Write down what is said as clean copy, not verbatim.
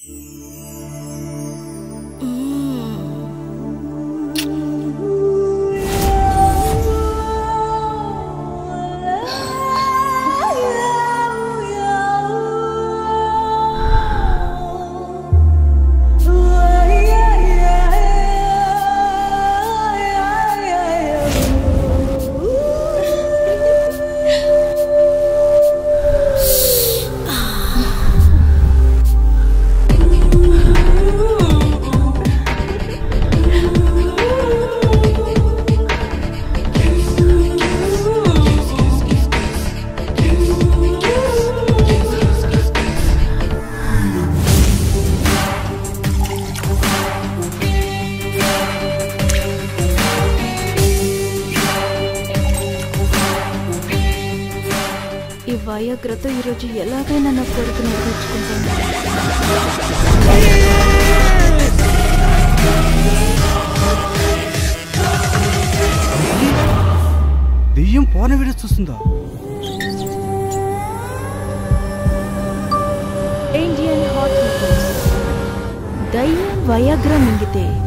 వయాగ్రతో ఈరోజు ఎలాగైనా నా కొడుకు నెరవేర్చుకుంటాను. దెయ్యం పోన వీడియో చూస్తుందా? ఇండియన్ హాట్ పీపుల్స్, దయ్యం వయాగ్రా మింగితే